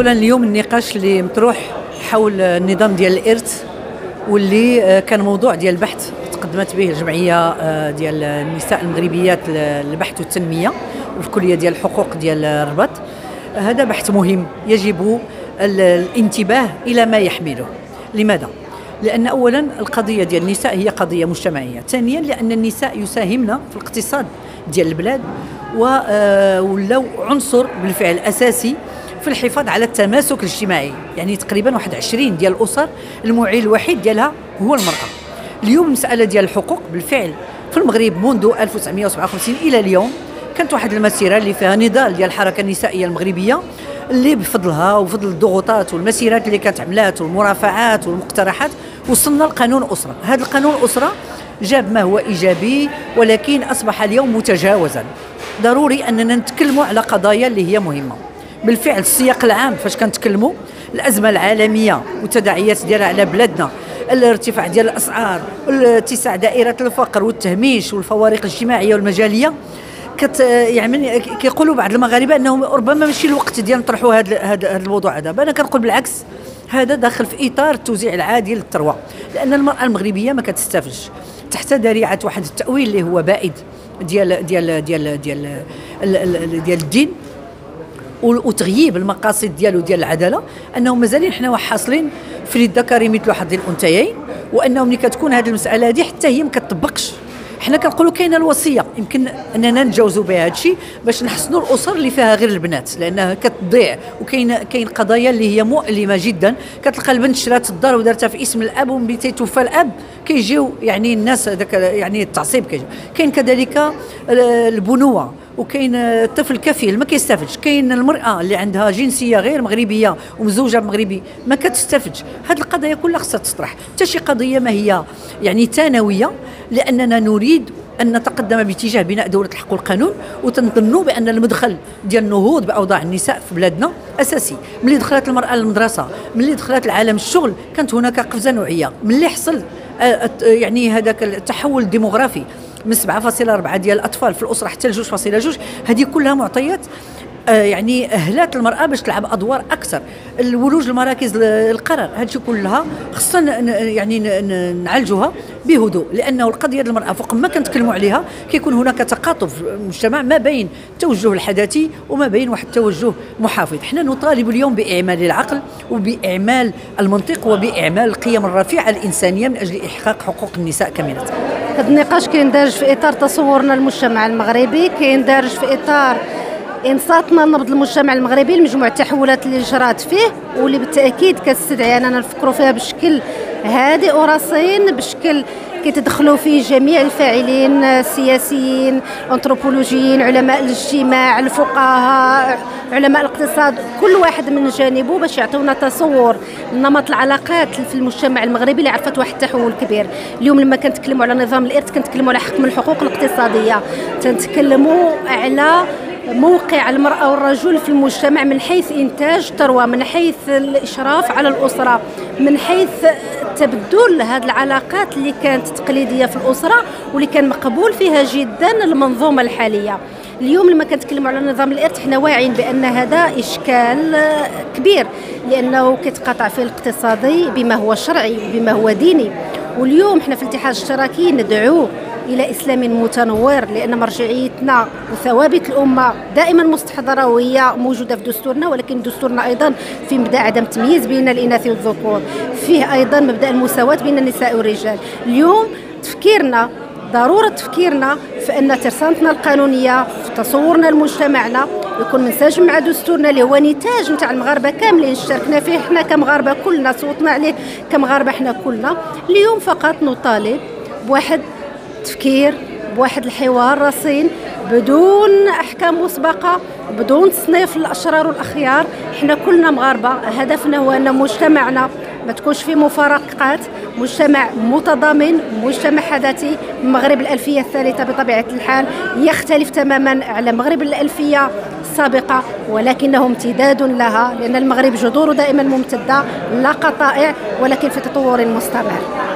اولا اليوم النقاش اللي مطروح حول النظام ديال الارث واللي كان موضوع ديال البحث تقدمت به الجمعيه ديال النساء المغربيات للبحث والتنميه وفي الكليه ديال الحقوق ديال الرباط. هذا بحث مهم يجب الانتباه الى ما يحمله. لماذا؟ لان اولا القضيه ديال النساء هي قضيه مجتمعيه، ثانيا لان النساء يساهمن في الاقتصاد ديال البلاد ولاو عنصر بالفعل اساسي في الحفاظ على التماسك الاجتماعي. يعني تقريبا 20 ديال الاسر المعيل الوحيد ديالها هو المراه. اليوم المساله ديال الحقوق بالفعل في المغرب منذ 1957 الى اليوم كانت واحد المسيره اللي فيها نضال ديال الحركه النسائيه المغربيه اللي بفضلها وفضل الضغوطات والمسيرات اللي كانت عملات والمرافعات والمقترحات وصلنا لقانون اسره. هذا القانون الاسره جاب ما هو ايجابي ولكن اصبح اليوم متجاوزا. ضروري اننا نتكلموا على قضايا اللي هي مهمه. بالفعل السياق العام فاش كنتكلموا الازمه العالميه والتداعيات ديالها على بلادنا، الارتفاع ديال الاسعار، اتساع دائره الفقر والتهميش والفوارق الاجتماعيه والمجاليه، يعني كيقولوا بعض المغاربه انه ربما ماشي الوقت ديال نطرحوا هذا الموضوع هذا. انا كنقول بالعكس، هذا داخل في اطار التوزيع العادل للثروه، لان المراه المغربيه ما كتستافدش تحت ذريعه واحد التاويل اللي هو بائد ديال ديال ديال ديال ديال الدين وتغييب المقاصد ديالو ديال العداله، انهم مازالين حنا حاصلين في الذكر مثل حظ الانثيين، وانه ملي كتكون هذه المساله هذه حتى هي ما كتطبقش. حنا كنقولوا كاينه الوصيه يمكن اننا نتجاوزوا بها هذا الشيء باش نحسنوا الاسر اللي فيها غير البنات، لانها كتضيع. كاين قضايا اللي هي مؤلمه جدا. كتلقى البنت شرات الدار ودارتها في اسم الاب، وملي تيتوفى الاب كيجيو يعني الناس هذاك يعني التعصيب كيجي. كاين كذلك البنوه، وكاين الطفل كفيل ما كيستافدش. كاين المراه اللي عندها جنسيه غير مغربيه ومزوجه بمغربي ما كتستافدش. هذه القضايا كلها خصها تطرح. حتى شي قضيه ما هي يعني ثانويه، لاننا نريد أن نتقدم باتجاه بناء دولة الحق والقانون، وتنظنوا بأن المدخل ديال النهوض بأوضاع النساء في بلادنا أساسي. ملي دخلت المرأة للمدرسة، ملي دخلت العالم الشغل، كانت هناك قفزة نوعية. ملي حصل يعني هذاك التحول الديموغرافي من 7.4 ديال الأطفال في الأسرة حتى ل 2.2، هذه كلها معطيات يعني أهلات المرأة باش تلعب أدوار أكثر. الولوج لمراكز القرار، هادشي كلها خصنا يعني نعالجوها بهدوء، لأنه القضية ديال المرأة فوق ما كنتكلموا عليها كيكون هناك تقاطف في المجتمع ما بين التوجه الحداثي وما بين واحد التوجه محافظ. حنا نطالب اليوم بإعمال العقل وبإعمال المنطق وبإعمال القيم الرفيعة الإنسانية من أجل إحقاق حقوق النساء كاملة. هذا النقاش كيندرج في إطار تصورنا للمجتمع المغربي، كيندرج في إطار انصاتنا لنبض المجتمع المغربي لمجموعة التحولات اللي جرات فيه، واللي بالتأكيد كتستدعي أننا نفكروا فيها بشكل هادئ ورصين، بشكل كيتدخلوا فيه جميع الفاعلين، السياسيين، الانثروبولوجيين، علماء الاجتماع، الفقهاء، علماء الاقتصاد، كل واحد من جانبه باش يعطيونا تصور نمط العلاقات في المجتمع المغربي اللي عرفت واحد التحول كبير. اليوم لما كنتكلموا على نظام الارث كنتكلموا على حق من الحقوق الاقتصاديه، تنتكلموا على موقع المرأة والرجل في المجتمع من حيث إنتاج الثروة، من حيث الإشراف على الأسرة، من حيث تبدل هذه العلاقات اللي كانت تقليدية في الأسرة واللي كان مقبول فيها جدا المنظومة الحالية. اليوم لما كنتكلموا على نظام الارث حنا واعيين بأن هذا إشكال كبير، لأنه كيتقاطع فيه الاقتصادي بما هو شرعي وبما هو ديني. واليوم حنا في الاتحاد الاشتراكي ندعو إلى إسلام متنور، لأن مرجعيتنا وثوابت الأمة دائما مستحضرة وهي موجودة في دستورنا، ولكن دستورنا أيضا في مبدأ عدم التمييز بين الإناث والذكور، فيه أيضا مبدأ المساواة بين النساء والرجال. اليوم تفكيرنا، ضرورة تفكيرنا في أن ترسانتنا القانونية في تصورنا لمجتمعنا يكون منسجم مع دستورنا اللي هو نتاج نتاع المغاربة كاملين، شاركنا فيه حنا كمغاربة كلنا، صوتنا عليه كمغاربة حنا كلنا. اليوم فقط نطالب بواحد تفكير، بواحد الحوار رصين بدون احكام مسبقه، بدون تصنيف الاشرار والاخيار. احنا كلنا مغاربه، هدفنا هو ان مجتمعنا ما تكونش فيه مفارقات، مجتمع متضامن، مجتمع حداثي. المغرب الالفيه الثالثه بطبيعه الحال يختلف تماما على المغرب الالفيه السابقه، ولكنه امتداد لها، لان المغرب جذوره دائما ممتده لا قطائع، ولكن في تطور مستمر.